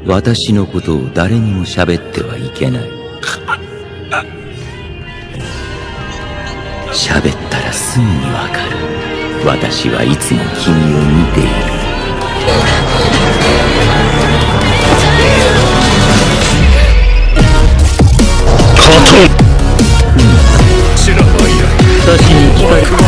私のことを誰にも喋ってはいけない。喋ったらすぐにわかる。私はいつも君を見ている。 勝とん。 私に聞かれ